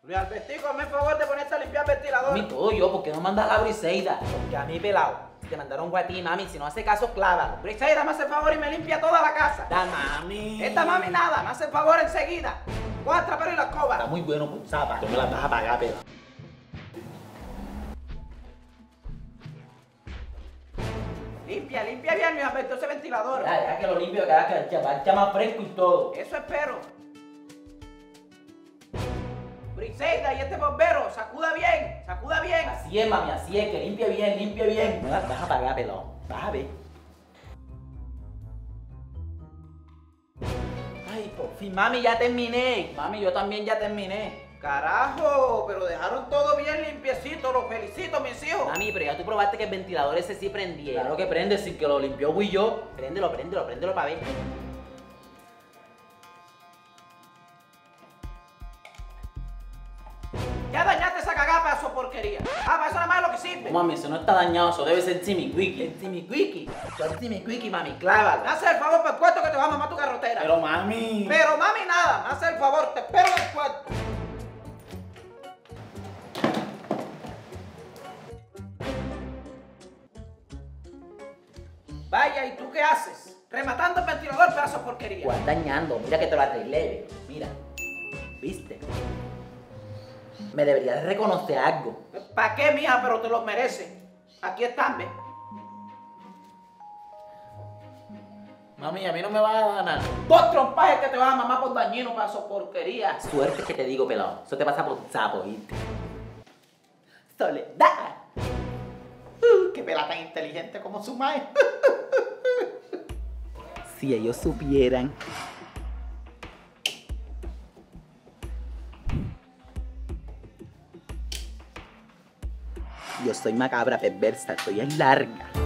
Luis Albertico, hazme el favor de ponerte a limpiar el ventilador. Mami, todo yo, ¿por qué no mandas a Briseida? Porque a mí, pelado, te mandaron guatí, mami. Si no hace caso, clávalo. Briseida, me hace el favor y me limpia toda la casa. Da, mami. Esta mami nada, me hace el favor enseguida. Coge el trapero y la escoba. Está muy bueno por zapa. Tú me las vas a pagar, pela. Limpia bien, Luis Alberto, ese ventilador. Ya que lo limpio, que haga que vaya más fresco y todo. Eso espero. Briseida y este bombero, sacuda bien, sacuda bien. Así es, mami, así es, que limpie bien, limpie bien. Me las vas a pagar, pelado. Vas a ver. Ay, por fin, mami, ya terminé. Mami, yo también ya terminé. Carajo, pero dejaron todo bien limpiecito, los felicito, mis hijos. Mami, pero ya tú probaste que el ventilador ese sí prendía. Claro que prende, sin que lo limpió fui yo. Préndelo para ver. Ya dañaste esa cagada, pedazo de porquería. Para eso nada más es lo que sirve. No, mami, eso no está dañado, eso debe ser Timiquiqui. El timiquiqui. El timiquiqui, mami, clávalo. Me haces el favor por el puesto que te va a mamar tu carrotera. Pero mami. Pero mami, nada. Me haces el favor, te espero en el puerto. Vaya, ¿y tú qué haces? Rematando el ventilador, pedazo de porquería. ¿Cuál dañando? Mira que te lo arreglé. Mira. ¿Viste? Me deberías reconocer algo. ¿Para qué, mija? Pero te lo mereces. Aquí están, ¿ves? Mami, a mí no me vas a dar nada. Dos trompajes que te vas a mamar por dañino, pedazo de porquería. Suerte que te digo, pelado. Eso te pasa por sapo, ¿viste? Soledad. Qué pela tan inteligente como su madre. Si ellos supieran. Yo soy macabra, perversa, soy larga.